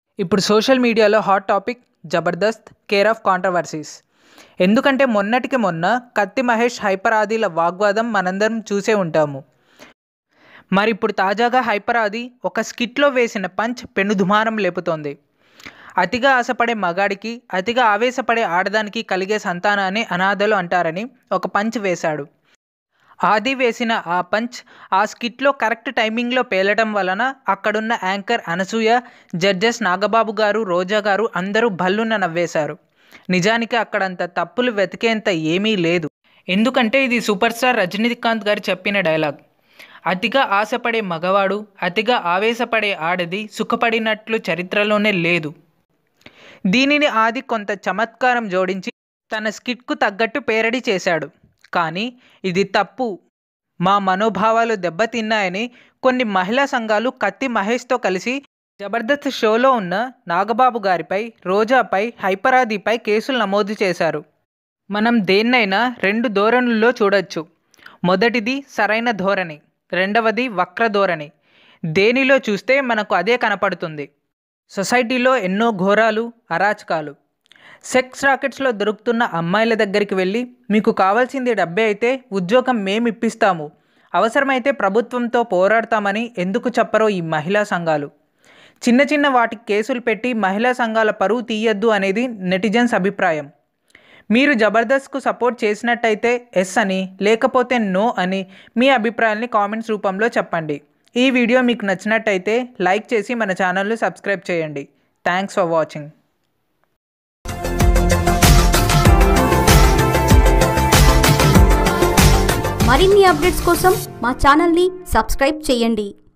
ఇప్పుడు సోషల్ మీడియాలో hot topic Jabardasth care of controversies. ఎందుకంటే మొన్నటికి మొన్న కత్తి మహేష్ హైపర్ ఆదిల వాగ్వాదం మనందరం చూసే ఉంటాము. మరి ఇప్పుడు తాజాగా హైపర్ ఆది ఒక స్కిట్లో వేసిన పంచ్ పెనుదుమారం లేపుతోంది. అతిగా ఆశపడే మగాడికి అతిగా ఆవేశపడే ఆడదానికి కలిగే సంతానాన్ని అనాథలు అంటారని ఒక పంచ్ వేశాడు. ఆది వేసిన ఆ పంచ్ ఆ స్కిట్లో కరెక్ట్ టైమింగ్లో పేలటం వలన అక్కడున్న యాంకర్ అనసూయ, జడ్జెస్ నాగబాబు గారు, రోజా గారు అందరూ భల్లున నవ్వేశారు. నిజానికి అక్కడంత తప్పులు వెతికేంత ఏమీ లేదు. ఎందుకంటే ఇది సూపర్ స్టార్ రజనీకాంత్ గారు చెప్పిన డైలాగ్. అతిగా ఆశపడే మగవాడు అతిగా ఆవేశపడే ఆడది సుఖపడినట్లు చరిత్రలోనే లేదు. దీనిని ఆది కొంత చమత్కారం జోడించి తన స్కిట్కు తగ్గట్టు పేరడీ చేశాడు. కానీ ఇది తప్పు, మా మనోభావాలు దెబ్బతిన్నాయని కొన్ని మహిళా సంఘాలు కత్తి మహేష్తో కలిసి జబర్దస్త్ షోలో ఉన్న నాగబాబు గారిపై, రోజాపై, హైపర్ ఆదిపై కేసులు నమోదు చేశారు. మనం దేన్నైనా రెండు ధోరణుల్లో చూడొచ్చు. మొదటిది సరైన ధోరణి, రెండవది వక్ర ధోరణి. దేనిలో చూస్తే మనకు అదే కనపడుతుంది. సొసైటీలో ఎన్నో ఘోరాలు, అరాచకాలు. సెక్స్ రాకెట్స్లో దొరుకుతున్న అమ్మాయిల దగ్గరికి వెళ్ళి మీకు కావాల్సింది డబ్బే అయితే ఉద్యోగం మేము ఇప్పిస్తాము, అవసరమైతే ప్రభుత్వంతో పోరాడతామని ఎందుకు చెప్పరో ఈ మహిళా సంఘాలు. చిన్న చిన్న వాటికి కేసులు పెట్టి మహిళా సంఘాల పరువు తీయద్దు అనేది నెటిజన్స్ అభిప్రాయం. మీరు జబర్దస్త్కు సపోర్ట్ చేసినట్టయితే ఎస్ అని, లేకపోతే నో అని మీ అభిప్రాయాల్ని కామెంట్స్ రూపంలో చెప్పండి. ఈ వీడియో మీకు నచ్చినట్టయితే లైక్ చేసి మన ఛానల్ని సబ్స్క్రైబ్ చేయండి. Thanks for watching. మరిన్ని అప్డేట్స్ కోసం మా ఛానల్ని సబ్స్క్రైబ్ చేయండి.